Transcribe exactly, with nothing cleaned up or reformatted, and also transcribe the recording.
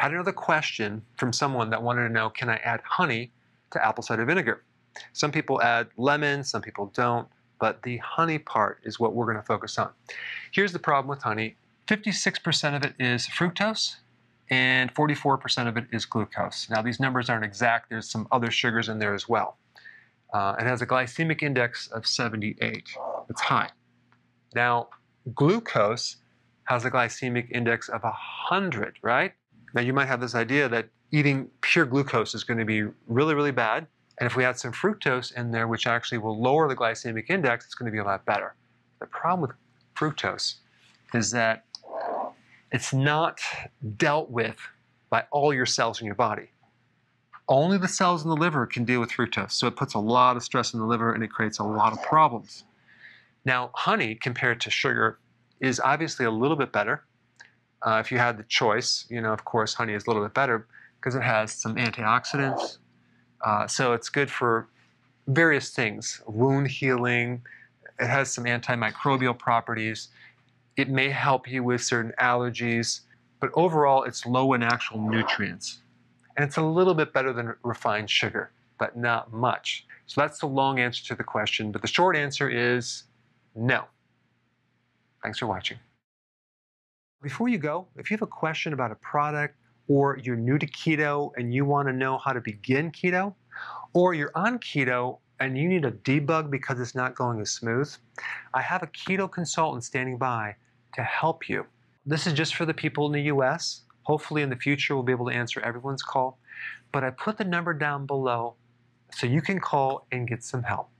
had another question from someone that wanted to know, can I add honey to apple cider vinegar? Some people add lemon, some people don't, but the honey part is what we're going to focus on. Here's the problem with honey. fifty-six percent of it is fructose, and forty-four percent of it is glucose. Now, these numbers aren't exact. There's some other sugars in there as well. Uh, it has a glycemic index of seventy-eight. It's high. Now, glucose has a glycemic index of one hundred, right? Now, you might have this idea that eating pure glucose is going to be really, really bad. And if we add some fructose in there, which actually will lower the glycemic index, it's going to be a lot better. The problem with fructose is that it's not dealt with by all your cells in your body. Only the cells in the liver can deal with fructose. So it puts a lot of stress in the liver and it creates a lot of problems. Now, honey, compared to sugar, is obviously a little bit better. Uh, if you had the choice, you know, of course, honey is a little bit better because it has some antioxidants. Uh, so it's good for various things, wound healing. It has some antimicrobial properties. It may help you with certain allergies, but overall it's low in actual nutrients. And it's a little bit better than refined sugar, but not much. So that's the long answer to the question, but the short answer is no. Thanks for watching. Before you go, if you have a question about a product, or you're new to keto and you want to know how to begin keto, or you're on keto and you need a debug because it's not going as smooth, I have a keto consultant standing by to help you. This is just for the people in the U S. Hopefully in the future we'll be able to answer everyone's call, but I put the number down below so you can call and get some help.